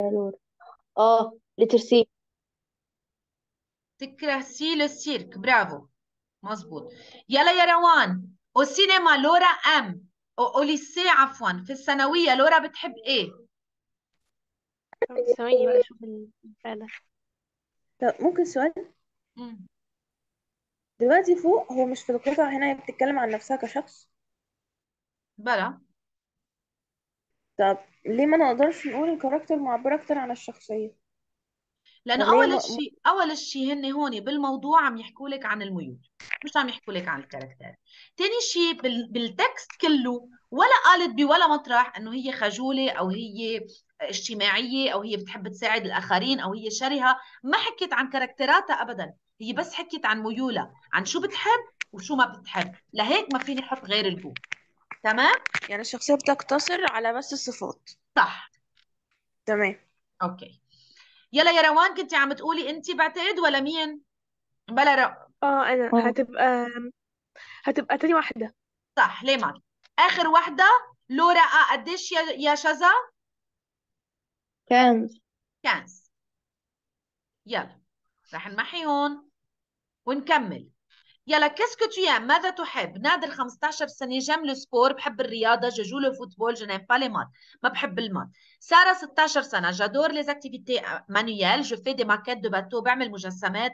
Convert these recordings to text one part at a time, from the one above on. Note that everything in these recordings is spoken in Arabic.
اه لتر سي. تكره سي للسيرك، برافو، مظبوط. يلا يا روان، au cinéma لورا ام، au lycée عفوا، في الثانوية لورا بتحب ايه؟ طب ثواني بقى اشوف البتاع ده. طب ممكن سؤال؟ مم. دلوقتي فوق هو مش في القطعة هنا هي بتتكلم عن نفسها كشخص؟ بلا. طب ليه ما نقدرش نقول الكاركتر معبر اكتر عن الشخصية؟ لانه ولا هي اول شيء هن هون بالموضوع عم يحكوا لك عن الميول، مش عم يحكوا لك عن الكاركتر. تاني شيء بالتكست كله ولا قالت بولا مطرح انه هي خجولة او هي اجتماعية او هي بتحب تساعد الاخرين او هي شرهة. ما حكت عن كاركتراتها ابدا، هي بس حكت عن ميولها، عن شو بتحب وشو ما بتحب، لهيك ما فيني احط غير الجو. تمام. يعني الشخصية بتقتصر على بس الصفات؟ صح. تمام. اوكي. يلا يا روان، كنتي عم تقولي انت بعتقد ولا مين؟ بلا اه انا اه هتبقى تاني واحدة. صح، ليه ما اخر وحده. لورا قديش يا شذا؟ كان. كانس. يلا رح نمحي هون ونكمل. يلا كاسكو تو يام، ماذا تحب؟ نادر 15 سنة، جيم لو سبور، بحب الرياضة، جو جو لو فوتبول، جو نيم با لي مات، ما بحب المات. سارة 16 سنة، جادور لي اكتيفيتي مانويال، جو في دي ماكيت دو باتو، بعمل مجسمات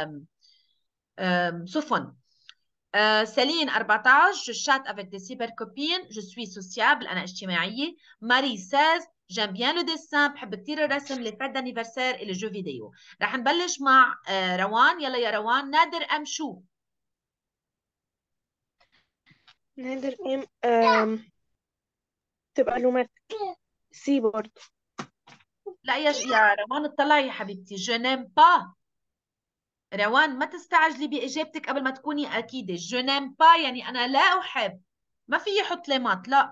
سفن. سيلين 14، je chatte avec des cybercopines, je suis sociable, أنا اجتماعية. ماري 16، j'aime bien le dessin، بحب كثير الرسم، les fêtes d'anniversaire et les jeux vidéo. رح نبلش مع روان. يلا يا روان، نادر أم شو؟ نادر ام تبقى لومات. سي برضه. لا يا روان اطلعي يا حبيبتي، je n'aime pas. روان ما تستعجلي بإجابتك قبل ما تكوني أكيدة. je n'aime pas يعني أنا لا أحب، ما في يحط ليمات، لا.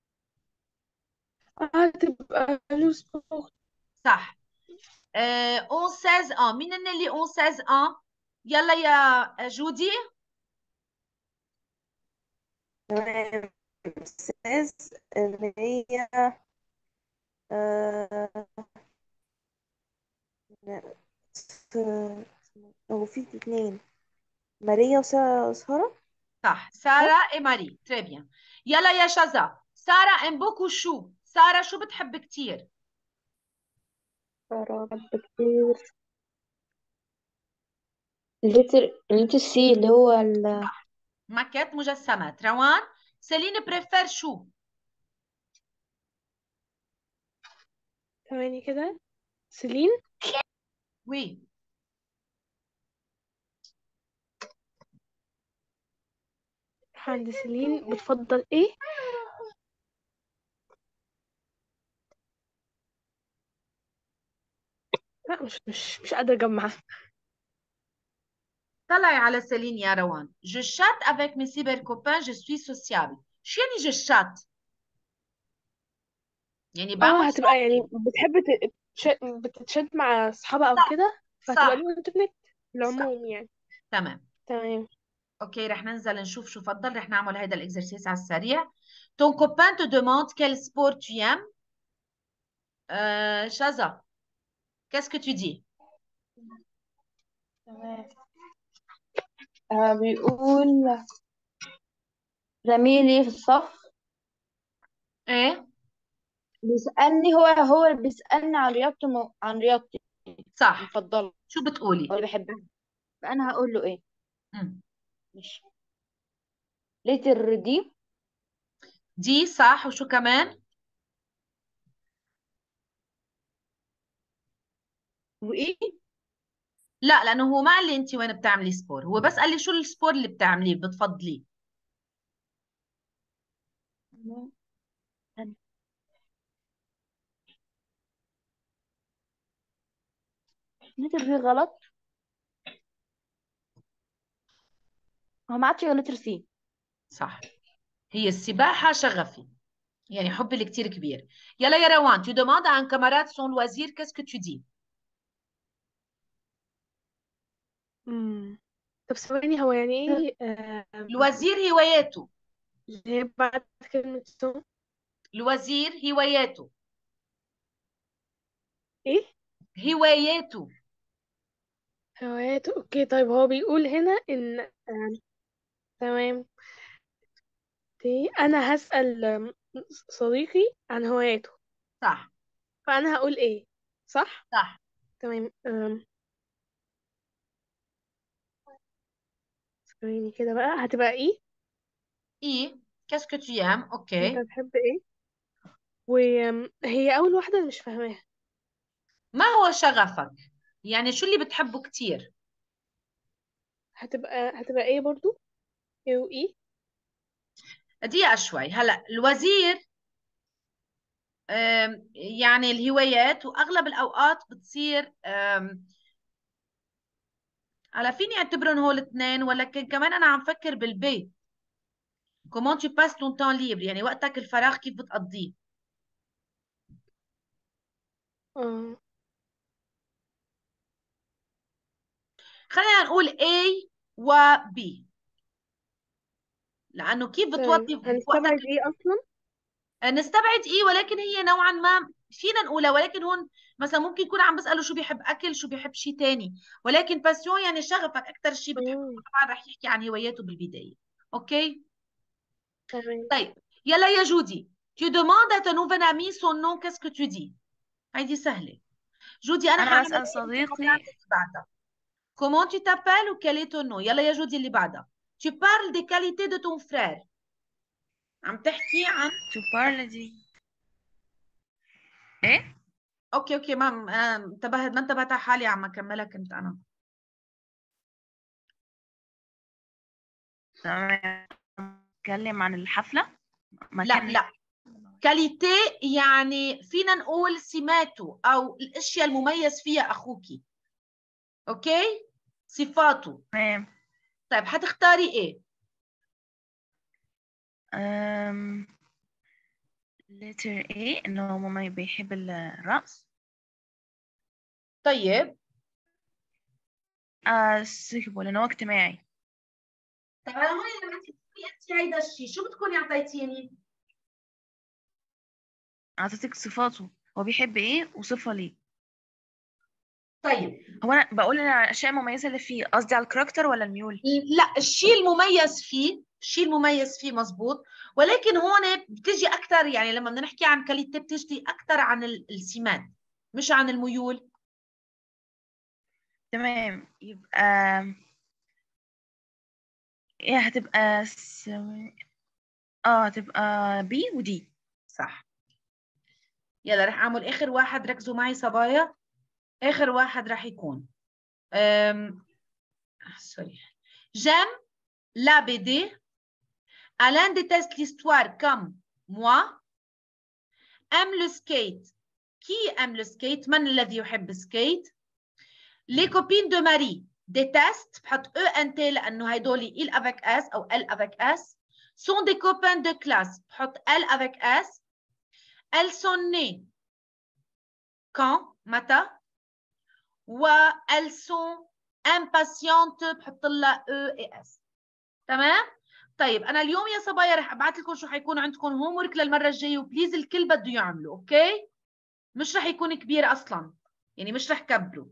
تبقى لوس بوخ. صح. 11 ans، مين اللي 11 ans؟ يلا يا جودي. تمام. أستاذ اللي هي آه... هو في اتنين، ماريا وسارة. صح، صح؟ سارة اي ماري، تري بيان. يلا يا شذا، سارة ام بوكو شو؟ سارة شو بتحب كتير؟ قرابة كتير. لتر سي اللي هو صح، ماكيت مجسمات. روان، سيلين بريفير شو؟ ثواني كده. سيلين. وي. عند سيلين بتفضل ايه؟ لا مش قادرة اجمع. طلعي على سيلين يا روان. جو شات افيك مي سيبر كوبان، جو سوي سوسيابل. شو يعني جو شات؟ يعني بعمل اه هتبقى يعني شاتنج. بتتشات مع اصحابها او صح. كده، فهتبقى صح. له انترنت في صح. العموم يعني. تمام. تمام. اوكي، رح ننزل نشوف شو فضل. رح نعمل هيدا الاكسرسيس على السريع. ton copain te demande quel sport tu aimes. شذا، qu'est-ce que tu dis؟ تمام. بيقول زميلي في الصف ايه. بيسألني، هو اللي بيسألني عن رياضته، عن رياضتي صح. المفضلة شو بتقولي؟ أو اللي بحبها. فأنا هقول له إيه؟ مم. مش لتر دي. دي صح، وشو كمان؟ وإيه؟ لا، لانه هو ما قال لي انت وين بتعملي سبور، هو بس قال لي شو السبور اللي بتعمليه بتفضليه. لتر دي غلط. هو ما عادش غير لتر سي. صح، هي السباحة شغفي، يعني حبي الكتير كبير. يلا يا روان، tu demandes à un camarade son loisir, qu'est-ce que tu dis؟ امم طب ثواني، هو يعني ايه لوازير هواياته. اللي هي بعد كلمة سو؟ لوازير هواياته. هواياته. هواياته. اوكي، طيب هو بيقول هنا ان تمام. انا هسأل صديقي عن هواياته، صح فانا هقول ايه؟ صح. صح. تمام. ثواني كده بقى، هتبقى ايه؟ ايه qu'est-ce que tu aimes. انت اوكي. بتحب ايه؟ وهي اول واحدة أنا مش فاهماها. ما هو شغفك؟ يعني شو اللي بتحبه كتير؟ هتبقى ايه برضو؟ ايه وايه؟ دقيقة شوي. هلا الوزير يعني الهوايات، واغلب الاوقات بتصير على فيني اعتبرهم هول الاثنين، ولكن كمان انا عم فكر بالبيت. comment tu passes ton temps libre، يعني وقتك الفراغ كيف بتقضيه. اه خلينا نقول A و B، لانه كيف تمام، بتوظف هنستبعد وقتك. ايه اصلا؟ نستبعد ايه، ولكن هي نوعا ما فينا نقولها، ولكن هون مثلا ممكن يكون عم بسأله شو بيحب اكل، شو بيحب شيء تاني، ولكن باسيون يعني شغفك اكثر شيء بتحبه. مم. طبعا رح يحكي عن هواياته بالبداية. اوكي. تمام. طيب يلا يا جودي. tu demandes à ton nouvel ami son nom, qu'est-ce que tu dis؟ هيدي سهلة. جودي أنا أنا حاعمل بسأل إيه؟ أنت صديقي حتعمل اللي بعدها. comment tu t'appelles ou quel est ton nom؟ يلا يا جودي اللي بعدها. tu parles des qualités de ton frère. عم تحكي عن. to parle دي إيه؟ اوكي ما أنا انتبهت، ما انتبهت على حالي، عم اكملها كنت انا. تمام. نتكلم عن الحفلة. لا مكان لا، كاليتي يعني فينا نقول سماته او الاشياء المميز فيها اخوكي. اوكي، صفاته. تمام. طيب حتختاري ايه؟ أم... letter A إنه ماما بيحب الرقص. طيب سيكبو لأنه هو اجتماعي. طيب انا هون لما انت تقولي انت هيدا الشيء شو بتكوني اعطيتيني؟ أعطيتك صفاته، هو بيحب إيه وصفة ليه. طيب هو أنا بقول الأشياء المميزة اللي فيه، قصدي على الكاركتر ولا الميول؟ لا، الشيء المميز فيه، الشيء المميز فيه مزبوط، ولكن هون بتجي اكثر، يعني لما بدنا نحكي عن كاليتي بتجي اكثر عن السمات مش عن الميول. تمام. يبقى إيه هتبقى هتبقى بي ودي. صح. يلا رح اعمل اخر واحد، ركزوا معي صبايا. اخر واحد رح يكون سوري. j'aime la BD. Alain déteste l'histoire comme moi. aime le skate. qui aime le skate؟ من الذي يحب السكيت؟ les copines de Marie détestent، بحط ENT لأنه هيدولي il avec S أو elle avec S. sont des copains de classe، بحط elle avec S. elles sont nées quand؟ متى؟ وelles sont impatientes، بحط لها E et S. تمام؟ طيب أنا اليوم يا صبايا رح أبعث لكم شو حيكون عندكم هوم ورك للمرة الجاية، وبليز الكل بده يعمله، أوكي؟ مش رح يكون كبير أصلاً، يعني مش رح كبره.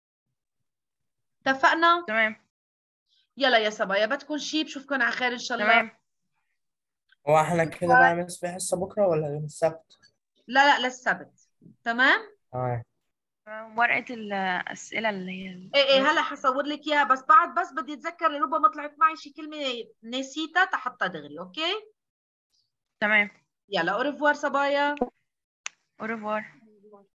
اتفقنا؟ تمام. يلا يا صبايا بدكم شي، بشوفكم على خير إن شاء الله. تمام. هو احنا كده بقى مس في حصة بكرة ولا يوم السبت؟ لا للسبت. تمام؟ اه. ورقة الأسئلة اللي هي ايه هلا حصور لك اياها، بس بعد بس بدي اتذكر لربما طلعت معي شي كلمه نسيتها تحطها دغري. اوكي تمام. يلا اوريفوار صبايا. au revoir.